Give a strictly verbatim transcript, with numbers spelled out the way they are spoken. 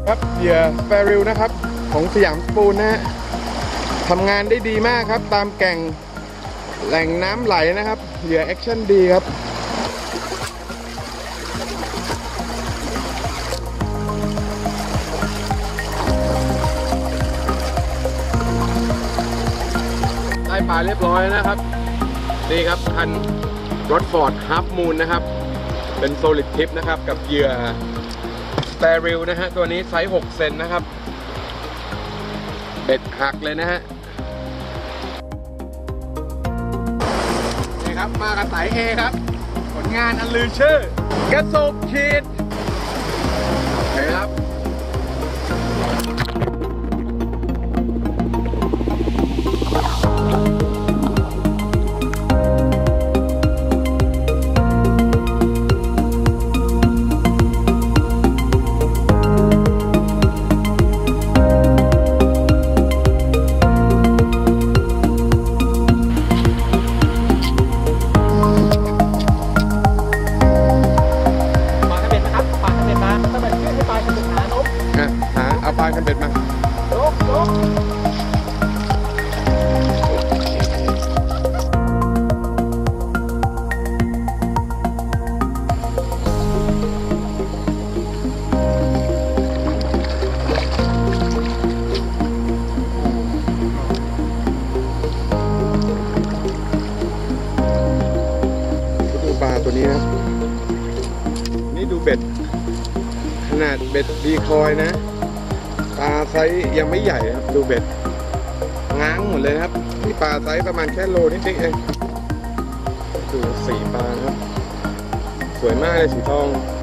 ครับเหยื่อแฟริลนะครับของสยามสปูนนะฮะทำงานได้ดีมากครับตามแก่งแหล่งน้ำไหลนะครับเหยื่อแอคชั่นดีครับได้ปลาเรียบร้อยนะครับนี่ครับคันรถฟอร์ดฮาร์ฟมูนนะครับเป็นโซลิดทิปนะครับกับเหยื่อสเตอริลนะฮะตัวนี้ไซส์หกเซนนะครับเบ็ดหักเลยนะฮะนี่ครับมากับสายเอครับผลงานอันลือชื่อกระสุบขีดโอเคครับเอาปลาคันเบ็ดมาลกลกดูปลาตัวนี้นะนี่ดูเบ็ดขนาดเบ็ดดีคอยนะปลาไซส์ยังไม่ใหญ่ครับดูเบ็ดง้างหมดเลยครับนี่ปลาไซส์ประมาณแค่โลนิดๆเองดูสีปลาครับสวยมากเลยสีทอง